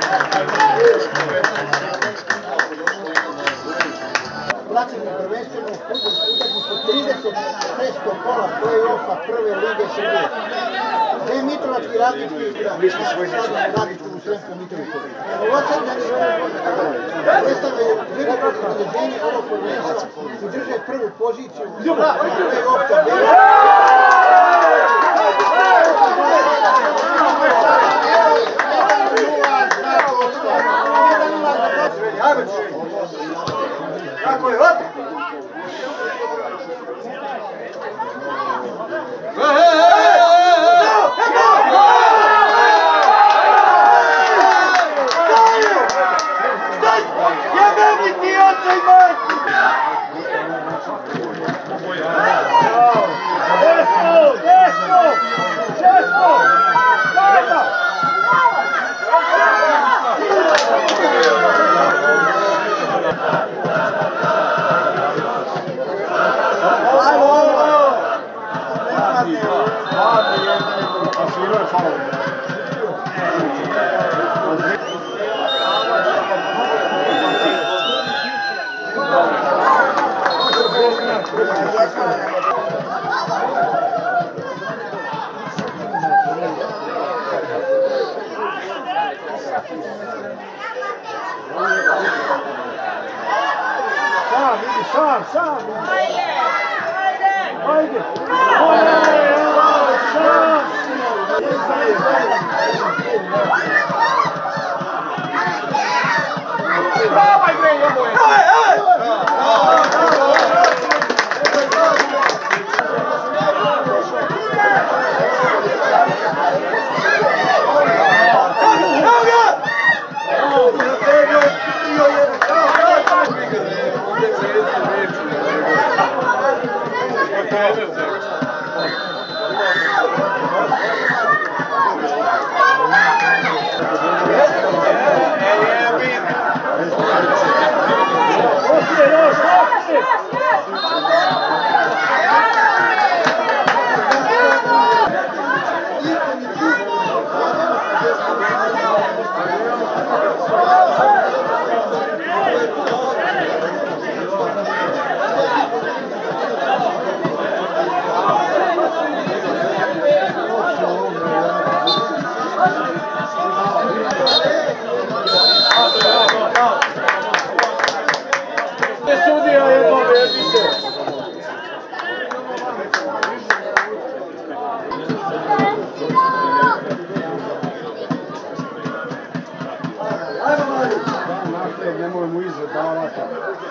Placanje prvenstveno utakmicu 36. kola play-offa prve lige Srbije. Gde je Mitrovački radnički radničkom u Sremskoj Mitrovici. Novosadđani predstavljaju veliko udruženje ovog prvenstva i drže prvu poziciju u play-off tabeli. Kako je, hop! Jebeni ti oče i majku! Desno! Šesto! Sada! Sam! Ajde! Probaj bre, jeboje! Nemoj mu izredavati.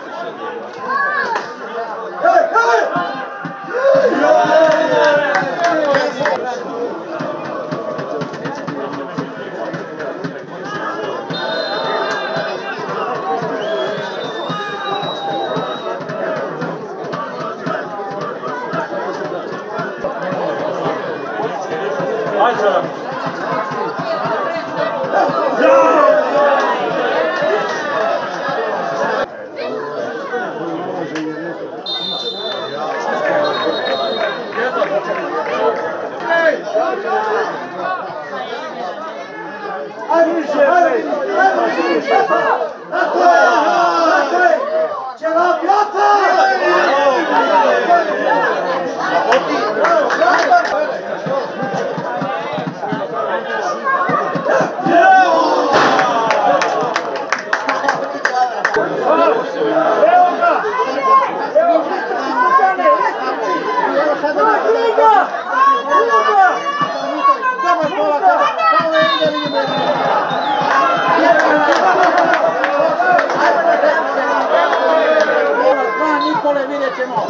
Nikole, vidjet ćemo.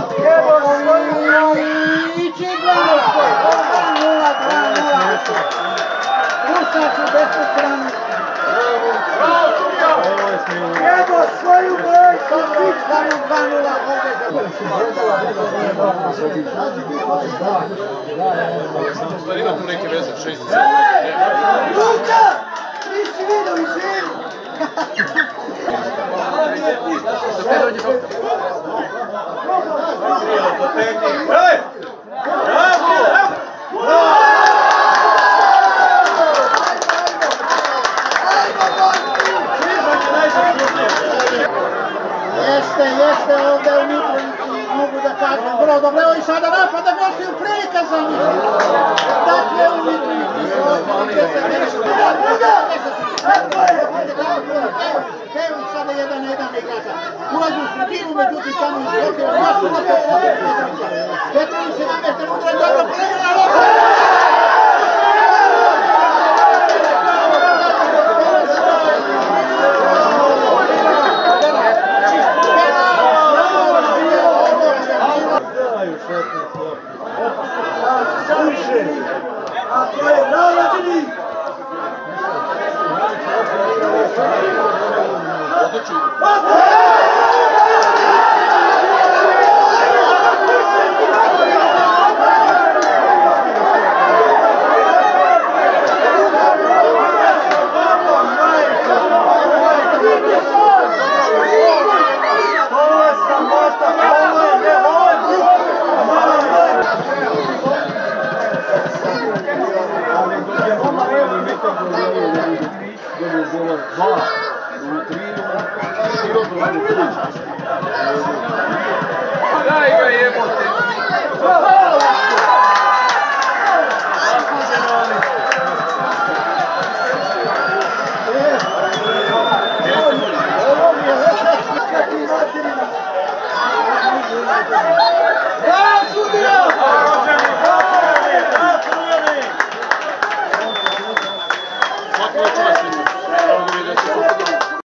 Ići gledamo. 0-2-0. Ušač u desnu stranu. Evo svoju brojku. Pičkanu 2-0 ovdje za Stvar ima tu neke veze, 6 i 7. Luka! Nisi vidio i živi! Hej! Bravo! Jeste ovdje u Mitrovici, mogu da kažem, vrlo dobro. Evo i sada napada gostiju prilika za Mitrovici. Dakle, u Mitrovici su osnovi 10 nešto. Evo i sada 1-1 igrača. Ulazi u sredinu, međutim tamo izblokira. Baš u Petrovića. Petrović se namješten udra, dobro polegala loša. A to je nalađeni! Daj ga jebote!